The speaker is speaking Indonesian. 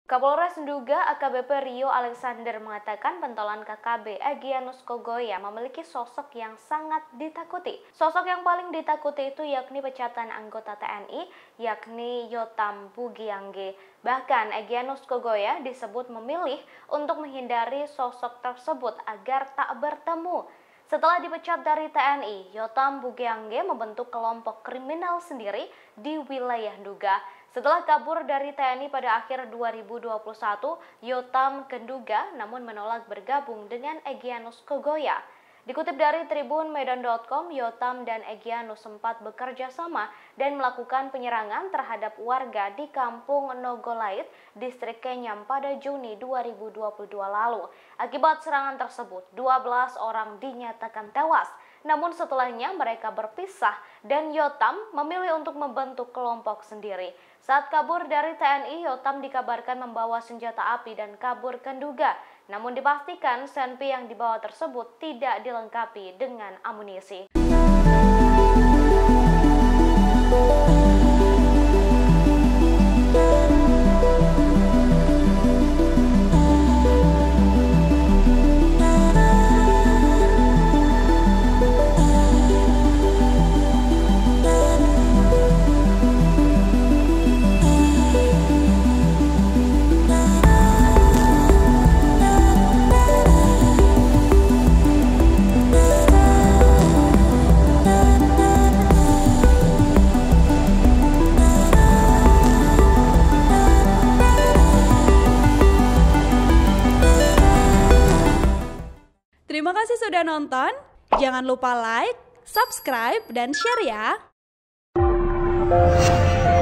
Kapolres Nduga AKBP Rio Alexander mengatakan pentolan KKB Egyanus Kogoya memiliki sosok yang sangat ditakuti. Sosok yang paling ditakuti itu yakni pecatan anggota TNI, yakni Yotam Bugiangge. Bahkan Egyanus Kogoya disebut memilih untuk menghindari sosok tersebut agar tak bertemu. Setelah dipecat dari TNI, Yotam Bugiangge membentuk kelompok kriminal sendiri di wilayah Nduga. Setelah kabur dari TNI pada akhir 2021, Yotam ke Nduga namun menolak bergabung dengan Egyanus Kogoya. Dikutip dari Tribun Medan.com, Yotam dan Egyanus sempat bekerja sama dan melakukan penyerangan terhadap warga di Kampung Nogolait, Distrik Kenyam pada Juni 2022 lalu. Akibat serangan tersebut, 12 orang dinyatakan tewas. Namun setelahnya mereka berpisah dan Yotam memilih untuk membentuk kelompok sendiri. Saat kabur dari TNI, Yotam dikabarkan membawa senjata api dan kabur ke Nduga. Namun dipastikan senpi yang dibawa tersebut tidak dilengkapi dengan amunisi. Terima kasih sudah nonton. Jangan lupa like, subscribe, dan share ya.